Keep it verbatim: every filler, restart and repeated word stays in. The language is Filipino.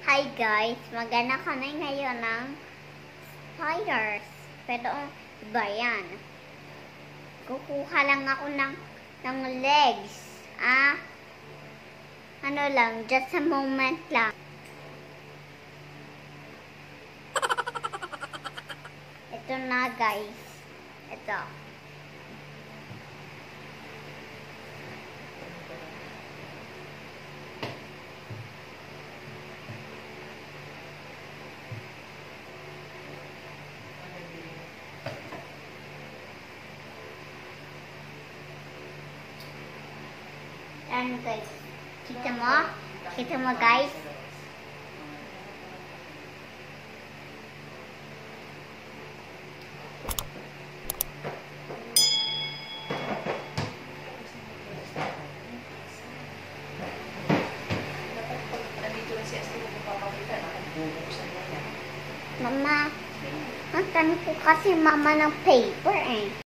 Hi guys, magana kami ngayon ng spiders. Pero iba yan. Kukuha lang ako ng, ng legs. Ah, ano lang, just a moment lang. Ito na guys. Ito. Ano guys? Kita mo? Kita mo guys? Mama, ang tanong ko kasi mama ng paper eh.